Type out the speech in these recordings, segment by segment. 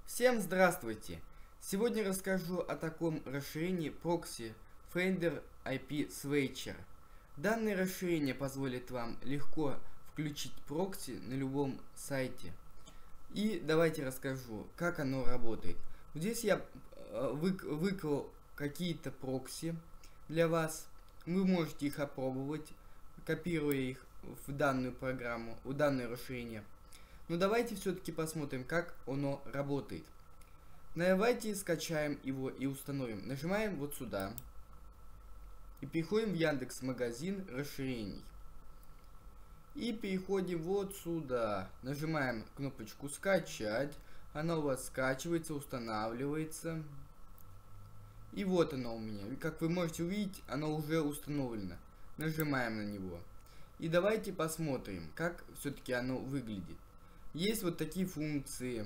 Всем здравствуйте! Сегодня расскажу о таком расширении Proxy Finder IP Switcher. Данное расширение позволит вам легко включить прокси на любом сайте. И давайте расскажу, как оно работает. Здесь я выкрал какие-то прокси для вас. Вы можете их опробовать, копируя их в данную программу, в данное расширение. Но давайте все-таки посмотрим, как оно работает. Давайте скачаем его и установим. Нажимаем вот сюда. И переходим в Яндекс.Магазин расширений. И переходим вот сюда. Нажимаем кнопочку «Скачать». Она у вас скачивается, устанавливается. И вот оно у меня. Как вы можете увидеть, оно уже установлено. Нажимаем на него. И давайте посмотрим, как все-таки оно выглядит. Есть вот такие функции.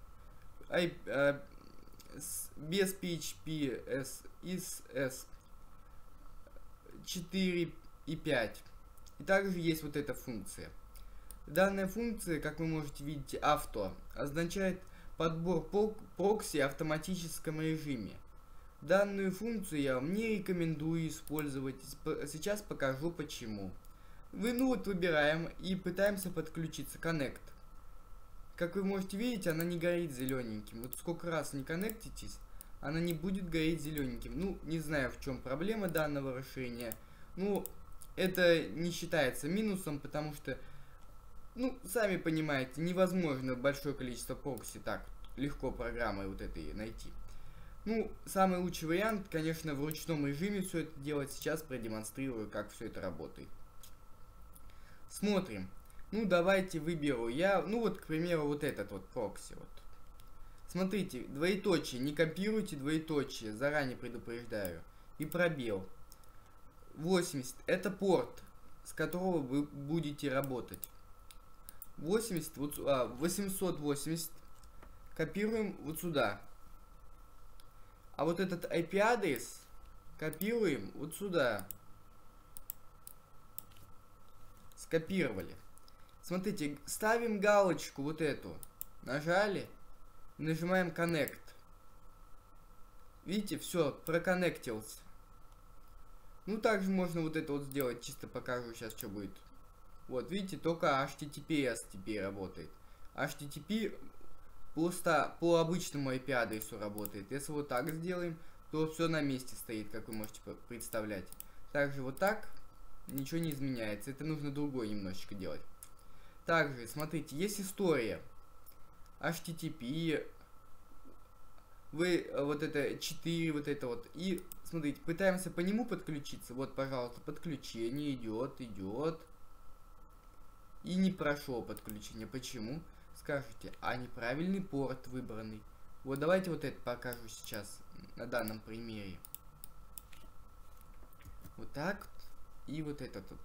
Без PHP S 4 и 5. И также есть вот эта функция. Данная функция, как вы можете видеть, авто, означает подбор прокси в автоматическом режиме. Данную функцию я вам не рекомендую использовать. Сейчас покажу почему. Выбираем и пытаемся подключиться. Connect. Как вы можете видеть, она не горит зелененьким. Вот сколько раз не коннектитесь, она не будет гореть зелененьким. Не знаю, в чем проблема данного расширения. Это не считается минусом, потому что, сами понимаете, невозможно большое количество прокси так легко программой вот этой найти. Самый лучший вариант, конечно, в ручном режиме все это делать. Сейчас продемонстрирую, как все это работает. Смотрим. Давайте выберу я, к примеру, вот этот вот прокси. Смотрите, двоеточие, не копируйте двоеточие, заранее предупреждаю. И пробел. 80, это порт, с которого вы будете работать. 880 копируем вот сюда. А вот этот IP-адрес копируем вот сюда. Скопировали. Смотрите, ставим галочку вот эту. Нажали. Нажимаем Connect. Видите, все, проконнектился. Также можно вот это вот сделать. Чисто покажу сейчас, что будет. Вот, видите, только HTTPS теперь работает. HTTP просто по обычному IP-адресу работает. Если вот так сделаем, то все на месте стоит, как вы можете представлять. Также вот так ничего не изменяется. Это нужно другое немножечко делать. Также, смотрите, есть история. HTTP. Вы вот это 4, вот это вот. И, смотрите, пытаемся по нему подключиться. Вот, пожалуйста, подключение идет. И не прошло подключение. Почему? Скажите, а неправильный порт выбранный. Вот, давайте вот это покажу сейчас на данном примере. Вот так. И вот это тут.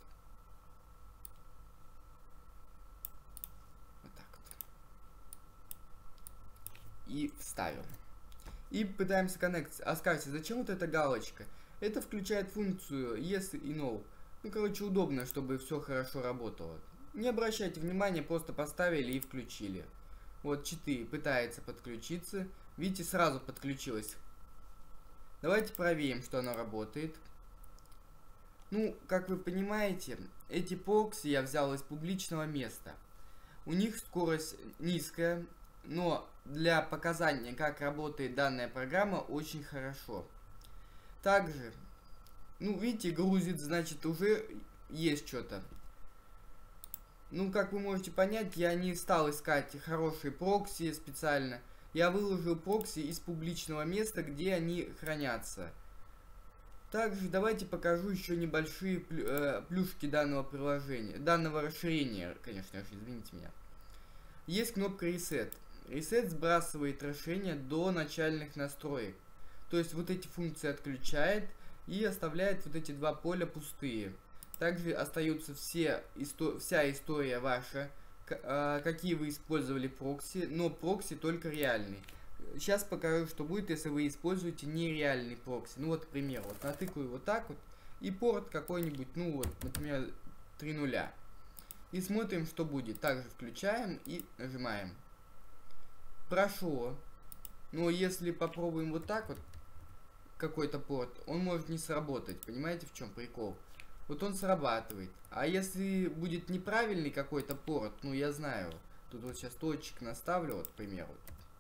И вставим. И пытаемся коннектиться. А скажите, зачем вот эта галочка? Это включает функцию yes и no. Короче, удобно, чтобы все хорошо работало. Не обращайте внимания, просто поставили и включили. Вот 4 пытается подключиться. Видите, сразу подключилось. Давайте проверим, что оно работает. Как вы понимаете, эти прокси я взял из публичного места. У них скорость низкая, но для показания, как работает данная программа, очень хорошо. Также, видите, грузит, значит, уже есть что-то. Как вы можете понять, я не стал искать хорошие прокси специально. Я выложил прокси из публичного места, где они хранятся. Также давайте покажу еще небольшие плюшки данного приложения, данного расширения, конечно же, извините меня. Есть кнопка Reset. Reset сбрасывает расширение до начальных настроек. То есть вот эти функции отключает и оставляет вот эти два поля пустые. Также остаются вся история ваша, какие вы использовали прокси, но прокси только реальный. Сейчас покажу, что будет, если вы используете нереальный прокси. К примеру, натыкаю вот так вот, и порт какой-нибудь, например, 3.0. И смотрим, что будет. Также включаем и нажимаем. Прошло. Но если попробуем вот так вот, какой-то порт, он может не сработать. Понимаете, в чем прикол? Вот он срабатывает. А если будет неправильный какой-то порт, ну я знаю, тут вот сейчас точек наставлю, вот, к примеру.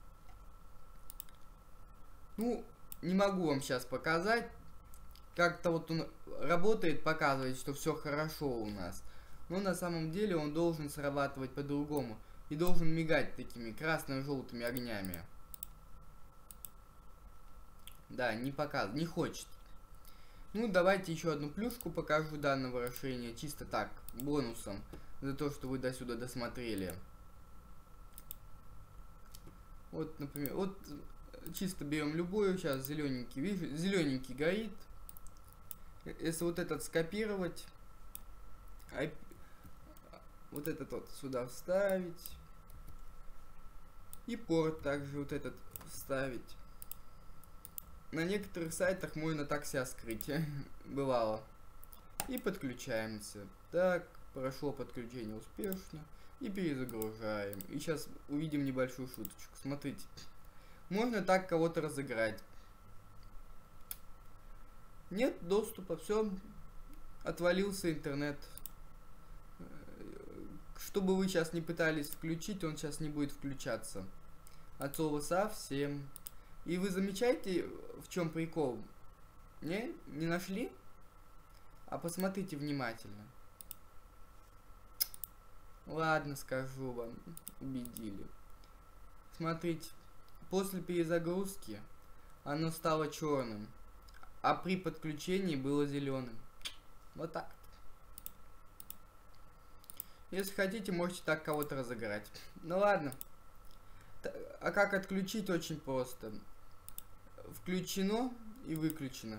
Ну, не могу вам сейчас показать. Как-то вот он работает, показывает, что все хорошо у нас. Но на самом деле он должен срабатывать по-другому. И должен мигать такими красно-желтыми огнями. Да, не показывает, не хочет. Ну, давайте еще одну плюшку покажу данного расширения. Чисто так, бонусом. За то, что вы до сюда досмотрели. Вот, например, вот чисто берем любую. Сейчас зелененький, видишь, зелененький горит. Если вот этот скопировать, вот этот вот сюда вставить. И порт также вот этот вставить. На некоторых сайтах можно так себя скрыть. Бывало. И подключаемся. Так, прошло подключение успешно. И перезагружаем. И сейчас увидим небольшую шуточку. Смотрите. Можно так кого-то разыграть. Нет доступа, все. Отвалился интернет. Что бы вы сейчас не пытались включить, он сейчас не будет включаться. От слова совсем. И вы замечаете, в чем прикол? Не? Не нашли? А посмотрите внимательно. Ладно, скажу вам. Убедили. Смотрите. После перезагрузки оно стало черным. А при подключении было зеленым. Вот так. Если хотите, можете так кого-то разыграть. Ну ладно. А как отключить? Очень просто. Включено и выключено.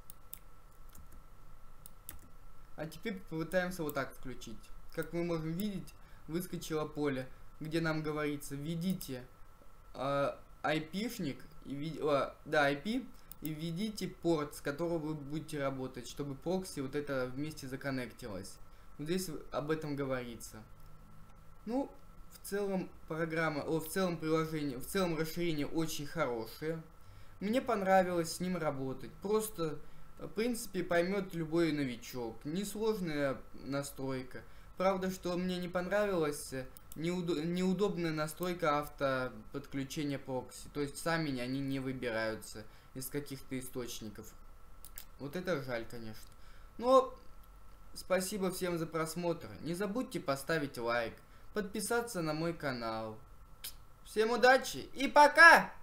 А теперь попытаемся вот так включить. Как мы можем видеть, выскочило поле, где нам говорится: введите IP-шник, IP, и введите порт, с которого вы будете работать, чтобы прокси вот это вместе законнектилось. Вот здесь об этом говорится. Ну, в целом программа, в целом приложение, в целом расширение очень хорошее. Мне понравилось с ним работать. Просто, в принципе, поймет любой новичок. Несложная настройка. Правда, что мне не понравилось, неудобная настройка автоподключения прокси. То есть сами они не выбираются из каких-то источников. Вот это жаль, конечно. Но спасибо всем за просмотр. Не забудьте поставить лайк, подписаться на мой канал. Всем удачи и пока!